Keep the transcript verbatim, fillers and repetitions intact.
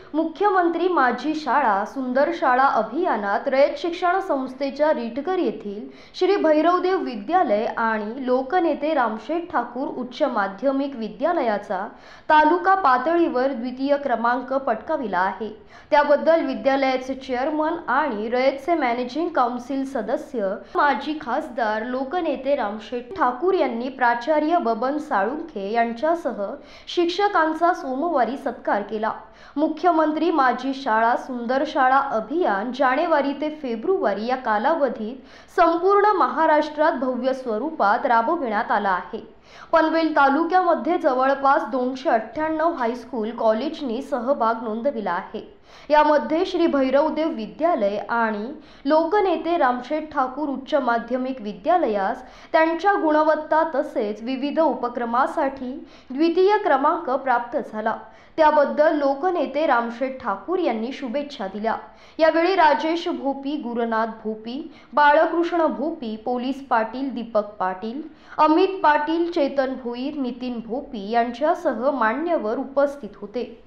मुख्यमंत्री माझी शाळा सुंदर शाळा अभियानात रयत शिक्षण संस्थेच्या रिटकर येथील श्री भैरवदेव विद्यालय आणि लोकनेते रामशेठ ठाकूर उच्च माध्यमिक विद्यालयाचा तालुका पातळीवर द्वितीय क्रमांक पटकाविला आहे। त्याबद्दल विद्यालयाचे चेअरमन आणि रयतचे मॅनेजिंग काउन्सिल सदस्य माजी खासदार लोकनेते रामशेठ ठाकूर यांनी प्राचार्य बबन साळुंखे यांच्यासह शिक्षकांचा सोमवारी सत्कार केला। मुख्यमंत्री माझी शाळा सुंदर शाळा अभियान जानेवारी ते फेब्रुवारी या कालावधीत संपूर्ण महाराष्ट्रात भव्य स्वरूपात राबविण्यात आला आहे। पनवेल तालुक्यामध्ये जवळपास दोनशे अठ्ठ्याण्णव हायस्कूल कॉलेजनी सहभाग नोंदविला आहे। यामध्ये श्री भैरवदेव विद्यालय आणि लोकनेते रामशेठ ठाकूर उच्च माध्यमिक विद्यालयास त्यांच्या गुणवत्ता तसेच विविध उपक्रमासाठी द्वितीय क्रमांक प्राप्त झाला। त्याबद्दल लोकनेते रामशेठ ठाकूर यांनी शुभेच्छा दिल्या। यावेळी राजेश भोपी, गुरुनाथ भोपी, बाळकृष्ण भोपी, पोलीस पाटील दीपक पाटील, अमित पाटील, चेतन भोईर, नितीन भोपी यांच्यासह मान्यवर उपस्थित होते।